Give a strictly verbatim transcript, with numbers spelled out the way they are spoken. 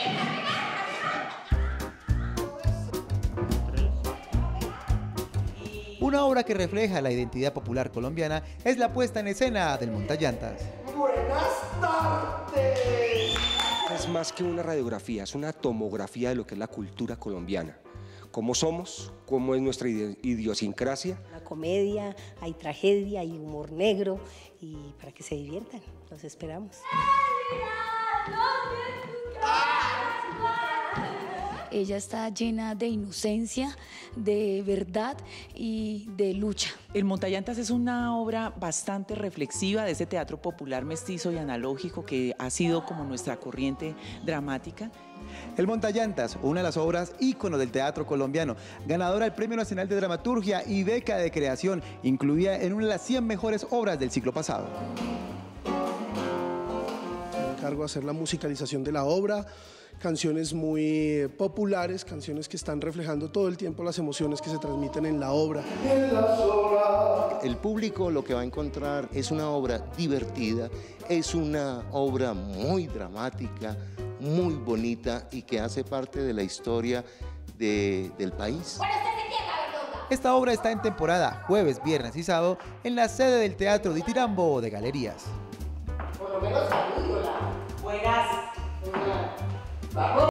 Una obra que refleja la identidad popular colombiana es la puesta en escena del Montallantas. ¡Buenas tardes! Es más que una radiografía, es una tomografía de lo que es la cultura colombiana. Cómo somos, cómo es nuestra idiosincrasia. La comedia, hay tragedia, hay humor negro y para que se diviertan, los esperamos. Ella está llena de inocencia, de verdad y de lucha. El Montallantas es una obra bastante reflexiva de ese teatro popular mestizo y analógico que ha sido como nuestra corriente dramática. El Montallantas, una de las obras ícono del teatro colombiano, ganadora del Premio Nacional de Dramaturgia y beca de creación, incluida en una de las cien mejores obras del siglo pasado. Me encargo de hacer la musicalización de la obra, canciones muy populares, canciones que están reflejando todo el tiempo las emociones que se transmiten en la obra. El público lo que va a encontrar es una obra divertida, es una obra muy dramática, muy bonita y que hace parte de la historia de, del país. Esta obra está en temporada jueves, viernes y sábado en la sede del Teatro Ditirambo de Galerías. Por lo menos salúdola. Buenas. Buenas. Vamos.